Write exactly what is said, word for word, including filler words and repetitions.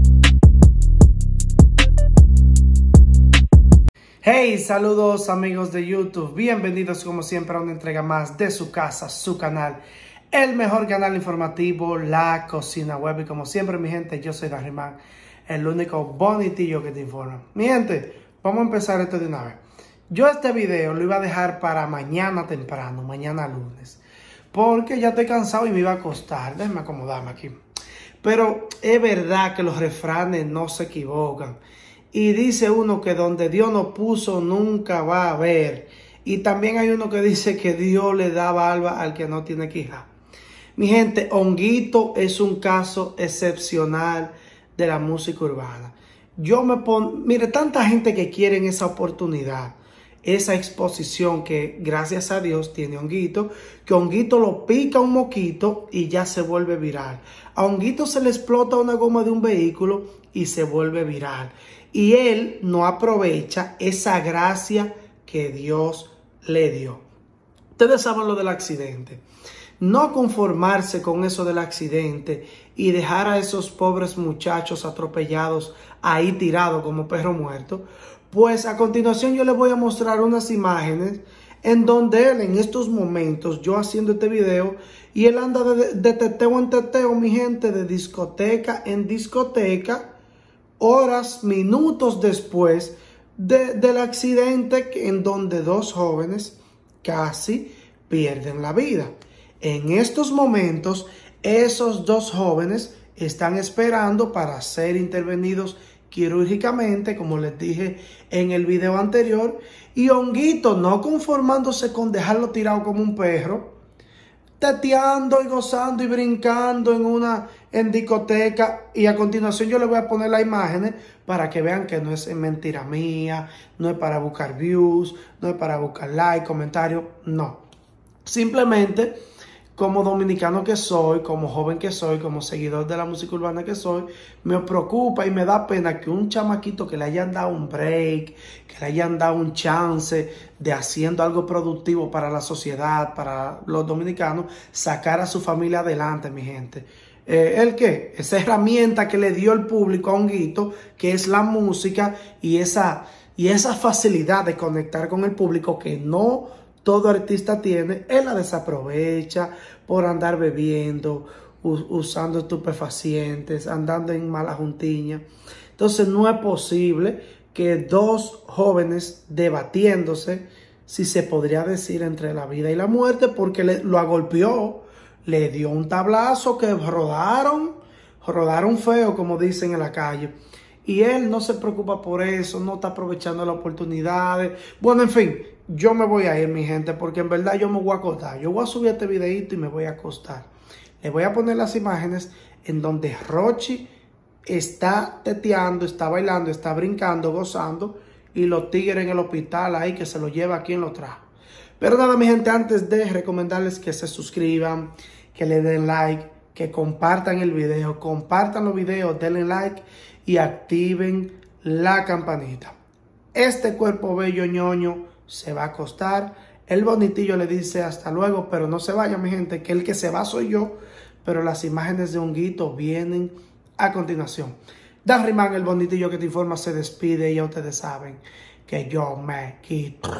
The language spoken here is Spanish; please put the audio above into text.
Hey, saludos amigos de YouTube, bienvenidos como siempre a una entrega más de su casa, su canal, el mejor canal informativo, La Cocina Web. Y como siempre mi gente, yo soy Darrimán, el único bonitillo que te informa. Mi gente, vamos a empezar esto de una vez. Yo este video lo iba a dejar para mañana temprano, mañana lunes, porque ya estoy cansado y me iba a acostar. Déjenme acomodarme aquí. Pero es verdad que los refranes no se equivocan. Y dice uno que donde Dios no puso nunca va a haber. Y también hay uno que dice que Dios le da barba al que no tiene quija. Mi gente, Honguito es un caso excepcional de la música urbana. Yo me pongo, mire, tanta gente que quiere esa oportunidad, esa exposición que gracias a Dios tiene Honguito, que Honguito lo pica un moquito y ya se vuelve viral. A Honguito se le explota una goma de un vehículo y se vuelve viral. Y él no aprovecha esa gracia que Dios le dio. Ustedes saben lo del accidente. No conformarse con eso del accidente y dejar a esos pobres muchachos atropellados ahí tirados como perro muerto. Pues a continuación yo les voy a mostrar unas imágenes en donde él en estos momentos, yo haciendo este video, y él anda de, de teteo en teteo, mi gente, de discoteca en discoteca, horas, minutos después de, del accidente en donde dos jóvenes casi pierden la vida. En estos momentos, esos dos jóvenes están esperando para ser intervenidos quirúrgicamente, como les dije en el video anterior, y Honguito, no conformándose con dejarlo tirado como un perro, teteando y gozando y brincando en una en discoteca. Y a continuación yo les voy a poner las imágenes para que vean que no es mentira mía, no es para buscar views, no es para buscar like, comentarios, no. Simplemente, como dominicano que soy, como joven que soy, como seguidor de la música urbana que soy, me preocupa y me da pena que un chamaquito que le hayan dado un break, que le hayan dado un chance de haciendo algo productivo para la sociedad, para los dominicanos, sacar a su familia adelante, mi gente. Eh, ¿El qué? Esa herramienta que le dio el público a Honguito, que es la música y esa, y esa facilidad de conectar con el público que no todo artista tiene, él la desaprovecha por andar bebiendo, usando estupefacientes, andando en mala juntiña. Entonces no es posible que dos jóvenes debatiéndose, si se podría decir, entre la vida y la muerte, porque le, lo agolpeó, le dio un tablazo que rodaron, rodaron feo, como dicen en la calle. Y él no se preocupa por eso, no está aprovechando las oportunidades. Bueno, en fin, yo me voy a ir, mi gente, porque en verdad yo me voy a acostar. Yo voy a subir este videito y me voy a acostar. Les voy a poner las imágenes en donde Rochi está teteando, está bailando, está brincando, gozando, y los tigres en el hospital ahí que se lo lleva quien lo trajo. Pero nada, mi gente, antes de recomendarles que se suscriban, que le den like, que compartan el video, compartan los videos, denle like y activen la campanita. Este cuerpo bello ñoño se va a acostar. El bonitillo le dice hasta luego, pero no se vaya, mi gente, que el que se va soy yo. Pero las imágenes de Honguito vienen a continuación. Darrimán, el bonitillo que te informa, se despide y ya ustedes saben que yo me quito.